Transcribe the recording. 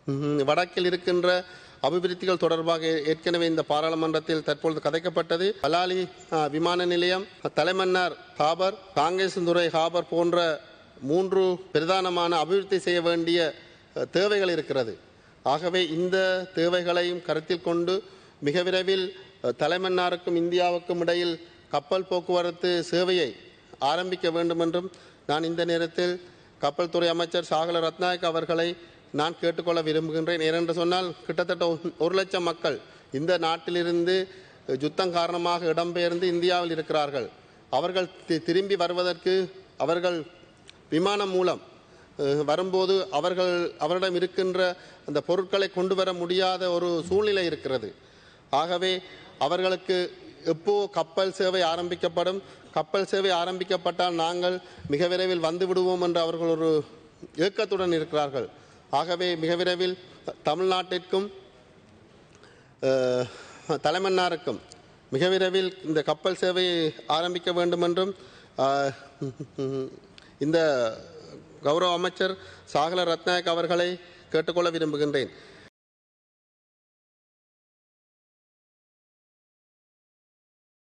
வடக்கில் இருக்கின்ற அபிவிருத்திகள் தொடர்பாக ஏற்கனவே இந்த பாராளுமன்றத்தில் தற்பொழுது கதைக்கப்பட்டது. பலாலி விமான நிலையம், தலைமன்னார் ஹாபர், காங்கேசந்துறை ஹாபர் போன்ற 3 பிரதானமான அபிவிருத்தி செய்ய வேண்டிய தேவைகள் இருக்கிறது. ஆகவே இந்த தேவைகளையும் கருத்தில் கொண்டு மிக விரைவில் தலைமன்னாருக்கும் இந்தியாவுக்கும் இடையில் கப்பல் போக்குவரத்து சேவையை ஆரம்பிக்க வேண்டும் என்றும் நான் இந்த நேரத்தில் கப்பல் துறை அமைச்சர் சாகல ரத்நாயக் அவர்களை நான் கேட்டுக்கொள்ள விரும்புகின்றேன். ஏனென்று சொன்னால் கிட்டத்தட்ட 1 லட்சம் மக்கள் இந்த நாட்டிலிருந்து யுத்தம் காரணமாக இடம்பெயர்ந்து இந்தியாவில் இருக்கிறார்கள். அவர்கள் திரும்பி வருவதற்கு அவர்கள் விமானம் மூலம் வரும்போது அவரிடம் இருக்கின்ற அந்த பொருட்களை கொண்டு வர முடியாத ஒரு சூழ்நிலை இருக்கிறது. ஆகவே அவர்களுக்கு எப்போ கப்பல் சேவை ஆரம்பிக்கப்படும், கப்பல் சேவை ஆரம்பிக்கப்பட்டால் நாங்கள் மிக விரைவில் வந்து விடுவோம் என்று அவர்கள் ஒரு ஏக்கத்துடன் இருக்கிறார்கள். ஆகவே மிக விரைவில் தமிழ்நாட்டிற்கும் தலைமன்னாருக்கும் மிக விரைவில் இந்த கப்பல் சேவையை ஆரம்பிக்க வேண்டும் என்றும் இந்த கௌரவ அமைச்சர் சாகல ரத்நாயக் அவர்களை கேட்டுக்கொள்ள விரும்புகின்றேன்.